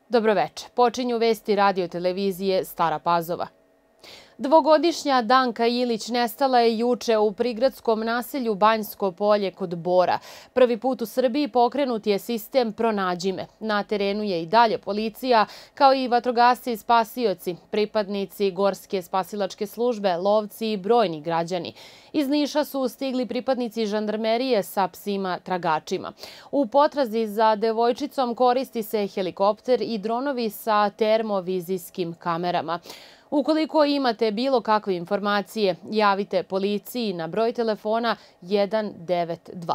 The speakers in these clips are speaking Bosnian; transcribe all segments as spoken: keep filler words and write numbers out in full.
Dobroveče. Počinju vesti radio televizije Stara Pazova. Dvogodišnja Danka Ilić nestala je juče u prigradskom naselju Banjsko polje kod Bora. Prvi put u Srbiji pokrenut je sistem Pronađi me. Na terenu je i dalje policija, kao i vatrogasci i spasioci, pripadnici Gorske spasilačke službe, lovci i brojni građani. Iz Niša su stigli pripadnici žandarmerije sa psima tragačima. U potrazi za devojčicom koristi se helikopter i dronovi sa termovizijskim kamerama. Ukoliko imate bilo kakve informacije, javite policiji na broj telefona jedan devet dva.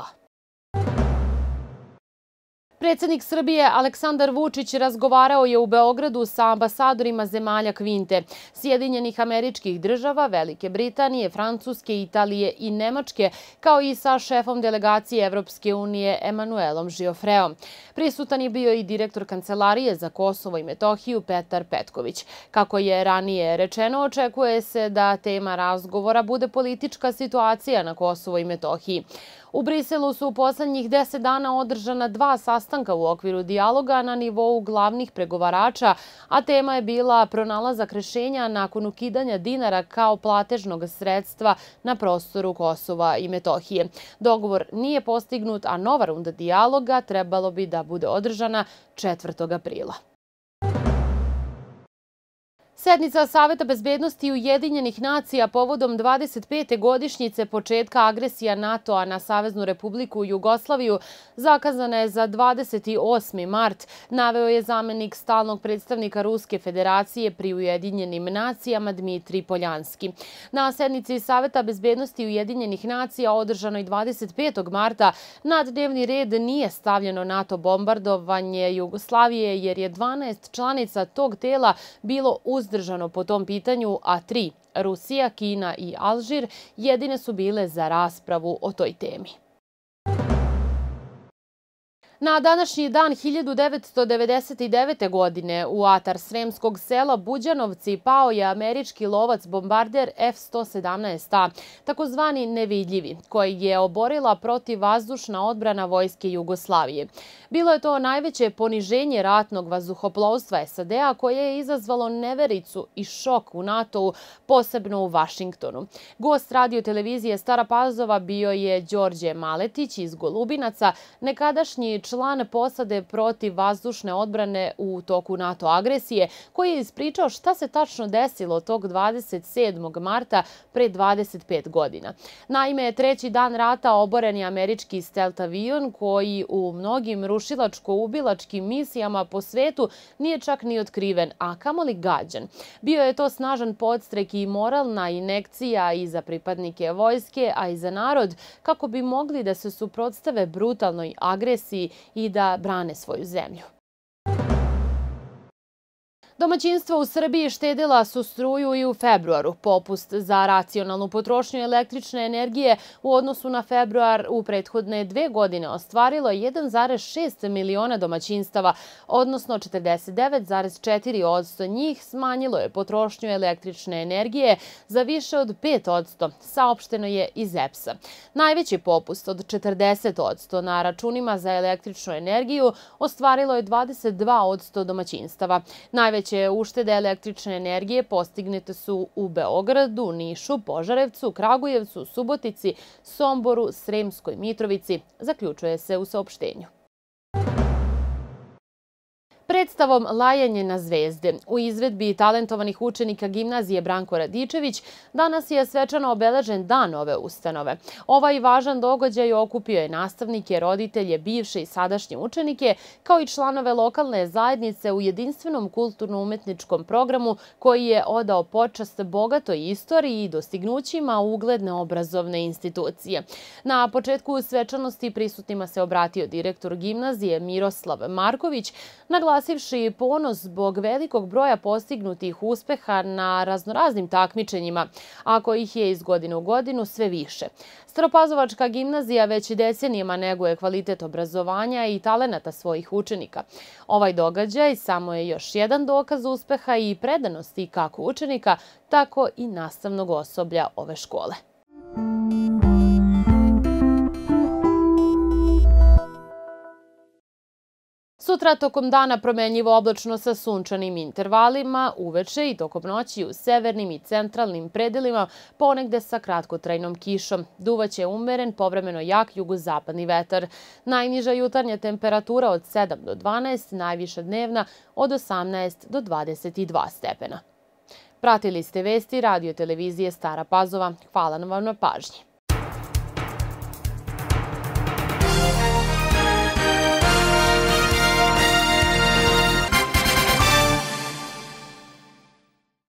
Predsjednik Srbije Aleksandar Vučić razgovarao je u Beogradu sa ambasadorima zemalja Kvinte, Sjedinjenih Američkih Država, Velike Britanije, Francuske, Italije i Nemačke, kao i sa šefom delegacije Evropske unije Emanuelom Žiofreom. Prisutan je bio i direktor Kancelarije za Kosovo i Metohiju Petar Petković. Kako je ranije rečeno, očekuje se da tema razgovora bude politička situacija na Kosovo i Metohiji. U Briselu su u poslednjih deset dana održana dva sastanka u okviru dijaloga na nivou glavnih pregovarača, a tema je bila pronalazak rešenja nakon ukidanja dinara kao platežnog sredstva na prostoru Kosova i Metohije. Dogovor nije postignut, a nova runda dijaloga trebalo bi da bude održana četvrtog aprila. Sednica Saveta bezbednosti Ujedinjenih nacija povodom dvadeset pete godišnjice početka agresija NATO-a na Saveznu Republiku Jugoslaviju zakazana je za dvadeset osmi mart, naveo je zamenik stalnog predstavnika Ruske federacije pri Ujedinjenim nacijama Dmitrij Poljanski. Na sednici Saveta bezbednosti Ujedinjenih nacija održanoj dvadeset petog marta na dnevni red nije stavljeno NATO bombardovanje Jugoslavije jer je dvanaest članica tog tela bilo uzdržano po tom pitanju, a tri, Rusija, Kina i Alžir, jedine su bile za raspravu o toj temi. Na današnji dan hiljadu devetsto devedeset devete. godine u atar sremskog sela Buđanovci pao je američki lovac bombarder F sto sedamnaest A, takozvani Nevidljivi, koji je oborila protivvazdušna odbrana vojske Jugoslavije. Bilo je to najveće poniženje ratnog vazduhoplovstva S A D-a koje je izazvalo nevericu i šok u NATO-u, posebno u Vašingtonu. Gost radio televizije Stara Pazova bio je Đorđe Maletić iz Golubinaca, nekadašnji član posade protiv vazdušne odbrane u toku NATO agresije, koji je ispričao šta se tačno desilo tog dvadeset sedmog marta pre dvadeset pet godina. Naime, treći dan rata oboren je američki stelt avion koji u mnogim rušilačko-ubilačkim misijama po svetu nije čak ni otkriven, a kamoli gađan. Bio je to snažan podstrek i moralna injekcija i za pripadnike vojske, a i za narod, kako bi mogli da se suprotstave brutalnoj agresiji i da brane svoju zemlju. Domaćinstva u Srbiji štedila su struju i u februaru. Popust za racionalnu potrošnju električne energije u odnosu na februar u prethodne dve godine ostvarilo je jedan zarez šest miliona domaćinstava, odnosno četrdeset devet zarez četiri posto njih smanjilo je potrošnju električne energije za više od pet posto, saopšteno je iz E P S-a. Najveći popust od četrdeset posto na računima za električnu energiju ostvarilo je dvadeset dva posto domaćinstava. Najveći Najveće uštede električne energije postignute su u Beogradu, Nišu, Požarevcu, Kragujevcu, Subotici, Somboru, Sremskoj Mitrovici, zaključuje se u saopštenju. Predstavom Lajanje na zvezde u izvedbi talentovanih učenika gimnazije Branko Radičević danas je svečano obeležen dan ove ustanove. Ovaj važan događaj okupio je nastavnike, roditelje, bivše i sadašnje učenike, kao i članove lokalne zajednice u jedinstvenom kulturno-umetničkom programu koji je odao počast bogatoj istoriji i dostignućima ugledne obrazovne institucije. Na početku svečanosti prisutnima se obratio direktor gimnazije Miroslav Marković, naglasivši ponos zbog velikog broja postignutih uspeha na raznoraznim takmičenjima, a kojih je iz godine u godinu sve više. Staropazovačka gimnazija već decenijama neguje kvalitet obrazovanja i talenata svojih učenika. Ovaj događaj samo je još jedan dokaz uspeha i predanosti kako učenika, tako i nastavnog osoblja ove škole. Sutra tokom dana promenljivo oblačno sa sunčanim intervalima, uveče i tokom noći u severnim i centralnim predelima ponegde sa kratkotrajnom kišom. Duvaće umeren, povremeno jak jugozapadni vetar. Najniža jutarnja temperatura od sedam do dvanaest, najviša dnevna od osamnaest do dvadeset dva stepena. Pratili ste vesti radio televizije Stara Pazova. Hvala vam na pažnji.